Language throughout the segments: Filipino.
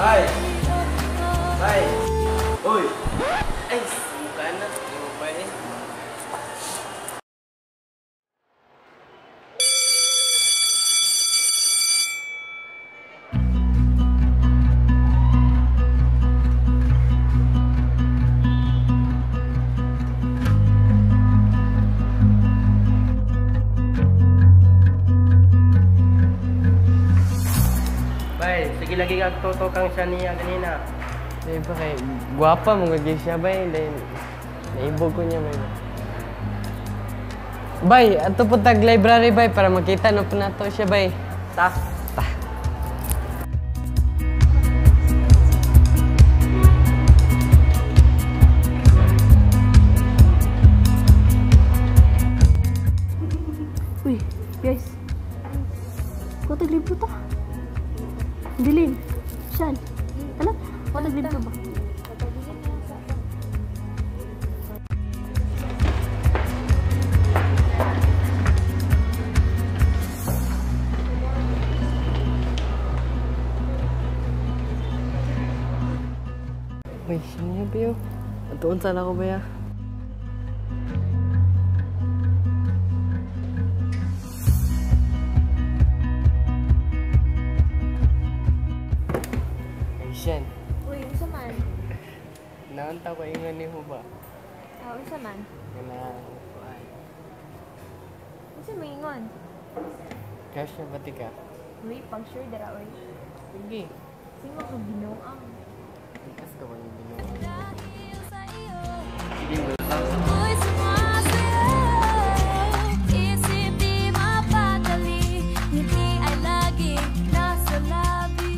Bay! Bay! Uy! Ay, suka na. Ano ba eh? Bay, sige lagi kag tutokang siya niya kanina. Di ba kay guwapa mo gagi siya bay, then naibog ko niya bay. Bay, ato po tag library bay para makita na po nato siya bay. Ta. Ta. Uy, guys. Kau taglibot ta. Dilim. Saan? Alam? Kau taglibot ba? Uy, siya niya ba yun? Atuon sana ko ba ya? Siyan. Uy, isa man. Naanta ko ingan ni mo ba? Oo, isa man. Kailangan. Isa maingon. Cash na pati ka? Uy, pang sure dara, uy. Sige. Sino ka binuang? Ikas ka ba yung binuha? Sige mo lang. Isip di mapadali, ngiti ay laging nasa labi.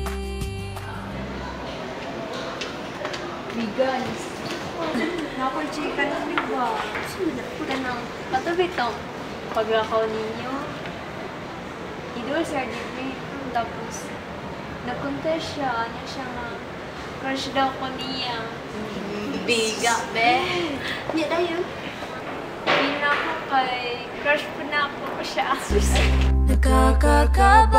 Guys. Nakulchika na niyo ba? Sino na? Patubit to. Paglakaw ninyo. Idol sa degree. Tapos, nag-contest siya. Ano siya nga. Crush daw ko niya. Biga, be. Niya na yun. Hindi na ako kay crush po na ako siya. Nakakakaba